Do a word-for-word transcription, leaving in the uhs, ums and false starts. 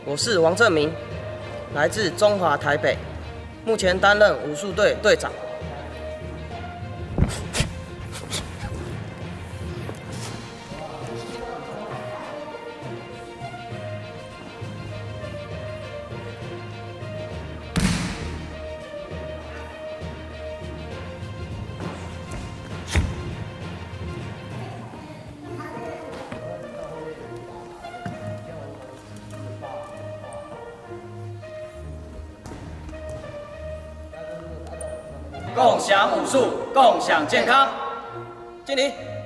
我是王正明，来自中华台北，目前担任武术队队长。共享武术，共享健康。敬礼。